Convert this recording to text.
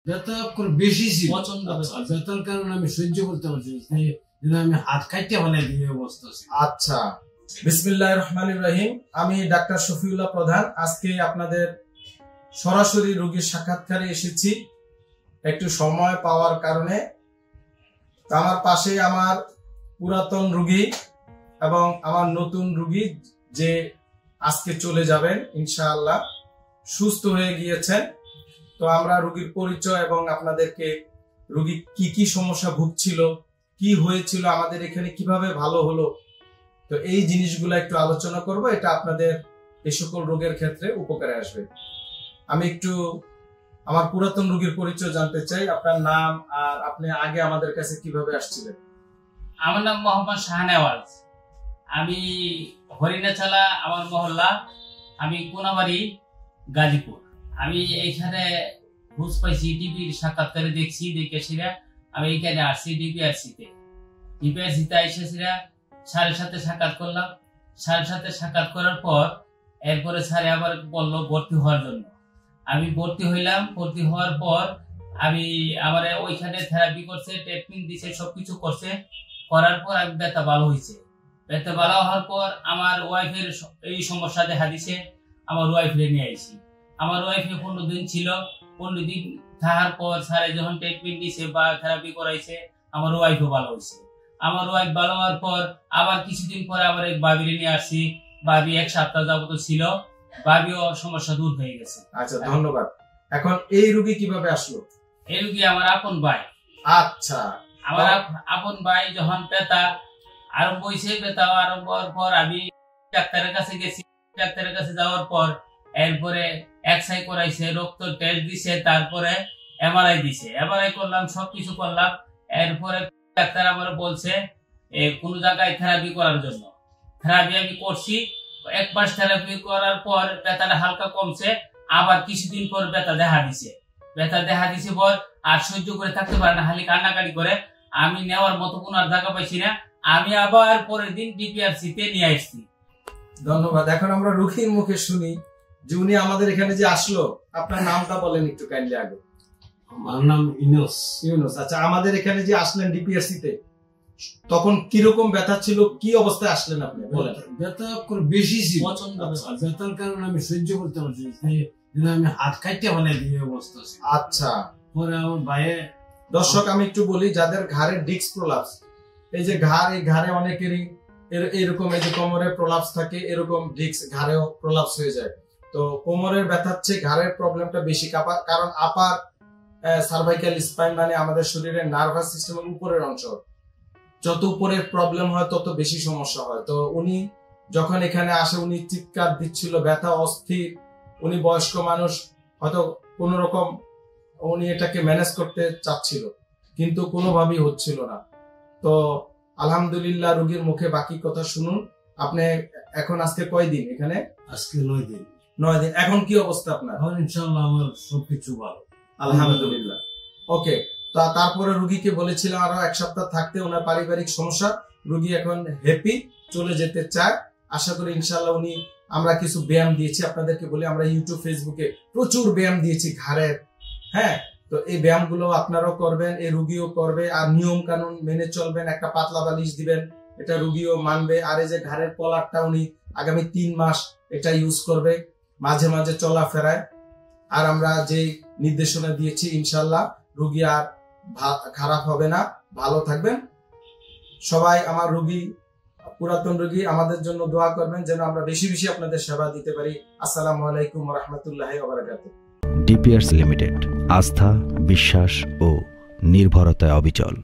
ব্যথা করে বেশি ছিল, প্রচন্ড ব্যথার কারণে আমি সহ্য করতে পারছি, আমি হাত কাটতে ফেলাই দিয়ে অবস্থা ছিল। আচ্ছা, বিসমিল্লাহির রহমানির রহিম। আমি ডাক্তার শফিউল্লাহ প্রধান। আজকে আপনাদের সরাসরি রোগীর সাক্ষাৎকারে এসেছি একটু সময় পাওয়ার কারণে। আমার পাশে আমার পুরাতন রোগী এবং আমার নতুন রোগী যে আজকে চলে যাবেন ইনশাআল্লাহ, সুস্থ হয়ে গিয়েছেন। তো আমরা রোগীর পরিচয় এবং আপনাদেরকে রোগী কি কি সমস্যা ভুগছিল, কি হয়েছিল, আমাদের এখানে কিভাবে ভালো হলো, তো এই জিনিসগুলো একটু আলোচনা করব। এটা আপনাদের এই সকল রোগের ক্ষেত্রে উপকারে আসবে। আমি একটু আমার পুরাতন রোগীর পরিচয় জানতে চাই। আপনার নাম আর আপনি আগে আমাদের কাছে কিভাবে আসছিলেন? আমার নাম মোহাম্মদ শাহনেওয়াজ। আমি হরিণাচালা আমার মহল্লা, আমি কোনাবাড়ি গাজীপুর। আমি এইখানে ঘুষ পাইছি, টিভির সাক্ষাৎকারে দেখছি, দেখেছিলাম আমি এইখানে আসছি ডিপিআরসিতে এসেছিলাম। স্যারের সাথে সাক্ষাৎ করলাম। স্যারের সাথে সাক্ষাৎ করার পর এরপরে স্যারে আবার বললো ভর্তি হওয়ার জন্য। আমি ভর্তি হইলাম। ভর্তি হওয়ার পর আমি আমার ওইখানে থেরাপি করছে, ট্রিটমেন্ট দিছে, সবকিছু করছে। করার পর আমি ব্যথা ভালো হয়েছে। ব্যথা ভালো হওয়ার পর আমার ওয়াইফের এই সমস্যা দেখা দিছে। আমার ওয়াইফে নিয়ে আইছি। আমার ওয়াইফে 15 দিন ছিল। 15 দিন থাকার পর স্যারে যখন ট্রিটমেন্ট দিছে বা থেরাপি করাইছে, আমার ওয়াইফও ভালো হয়েছে। আমার ওয়াইফ ভালো হওয়ার পর আবার কিছুদিন পরে আবার এক বাবিরে নিয়ে আসছি। বাবি 1 সপ্তাহ যাবত ছিল, বাবিও সমস্যা দূর হয়ে গেছে। আচ্ছা, ধন্যবাদ। এখন এই রোগী কিভাবে আসলো? এই রোগী আমার আপন ভাই। আচ্ছা, আমার আপন ভাই যখন ব্যথা আরম্ভ হয়েছে, ব্যথা আরম্ভ হওয়ার পর আমি ডাক্তারের কাছে গেছি। ডাক্তারের কাছে যাওয়ার পর এরপরে এক্সআই করাইছে, রক্ত টেস্ট দিছে, তারপরে এমআরআই দিছে। এমআরআই করলাম, সবকিছু করলাম। এরপরে ডাক্তার আমার বলছে কোন জায়গায় থেরাপি করার জন্য। থেরাপি আমি করছি। 1 মাস থেরাপি করার পর ব্যথাটা হালকা কমছে। আবার কিছুদিন পর ব্যথা দেখা দিছে। ব্যথা দেখা দিছে পর আর সহ্য করে থাকতে পারে না, খালি কান্নাকাটি করে। আমি নেওয়ার মতো কোন আর জায়গা পাইছি না। আমি আবার পরের দিন ডিপিআরসিতে নিয়ে আসছি। ধন্যবাদ। এখন আমরা রোগীর মুখে শুনি যে উনি আমাদের এখানে যে আসলো, আপনার নামটা বলেন একটু কাইন্ডলি আগে। আমার নাম ইউনুস। আচ্ছা, আমাদের এখানে যে আসলেন ডিপিআরসিতে, তখন কিরকম ব্যথা ছিল, কি অবস্থায় আসলেন আপনি বলেন? ব্যথা করে বেশি ছিল, প্রচন্ড ব্যথার কারণে আমি সহ্য করতে পারছি, আমি হাত কাটতে ফেলাই দিয়ে অবস্থা ছিল। আচ্ছা, পরে আমার ভাইয়ে, দর্শক আমি একটু বলি, যাদের ঘাড়ে ডিস্ক প্রলাপস, এই যে ঘাড়, এই ঘাড়ে অনেকেরই এরকম এই যে কোমরে প্রলাপস থাকে, এরকম ডিস্ক ঘাড়েও প্রলাপস হয়ে যায়। তো কোমরের ব্যথার চেয়ে ঘাড়ের প্রবলেমটা বেশি, কারণ আপার সার্ভাইকাল স্পাইন মানে আমাদের শরীরের নার্ভাস সিস্টেমের উপরের অংশ, যত উপরের প্রবলেম হয় তত বেশি সমস্যা হয়। তো উনি যখন এখানে আসে, উনি চিৎকার দিচ্ছিল, ব্যথা অস্থির। উনি বয়স্ক মানুষ, হয়তো কোন রকম উনি এটাকে ম্যানেজ করতে চাচ্ছিল, কিন্তু কোনোভাবেই হচ্ছিল না। তো আলহামদুলিল্লাহ, রোগীর মুখে বাকি কথা শুনুন। আপনি এখন আজকে কয়দিন এখানে? আজকে 9 দিন। 9 দিন। এখন কি অবস্থা আপনার? এখন ইনশাআল্লাহ আমার সবকিছু ভালো, আলহামদুলিল্লাহ। ওকে, তারপরে রোগীকে বলেছিলাম আরো 1 সপ্তাহ থাকতে, ওনার পারিবারিক সমস্যা। রোগী এখন হ্যাপি, চলে যেতে চায়। আশা করি ইনশাআল্লাহ উনি, আমরা কিছু ব্যায়াম দিয়েছি আপনাদেরকে বলে, আমরা ইউটিউব ফেসবুকে প্রচুর ব্যায়াম দিয়েছি ঘাড়ের। হ্যাঁ, তো এই ব্যায়ামগুলো আপনারাও করবেন, এই রোগীও করবে। আর নিয়ম কানুন মেনে চলবেন। একটা পাতলা বালিশ দিবেন, এটা রোগীও মানবে। আর এই যে ঘাড়ের কলারটা উনি আগামী 3 মাস এটা ইউজ করবে, মাঝে মাঝে চলাফেরায়। আর আমরা যে নির্দেশনা দিয়েছি ইনশাআল্লাহ রোগী আর খারাপ হবে না, ভালো থাকবেন সবাই। আমার রোগী, পুরাতন রোগী, আমাদের জন্য দোয়া করবেন যেন আমরা বেশি বেশি আপনাদের সেবা দিতে পারি। আসসালামু আলাইকুম ওয়া রাহমাতুল্লাহি ওয়া বারাকাতুহু। ডিপিআরস লিমিটেড, আস্থা, বিশ্বাস ও নির্ভরতায় অবিচল।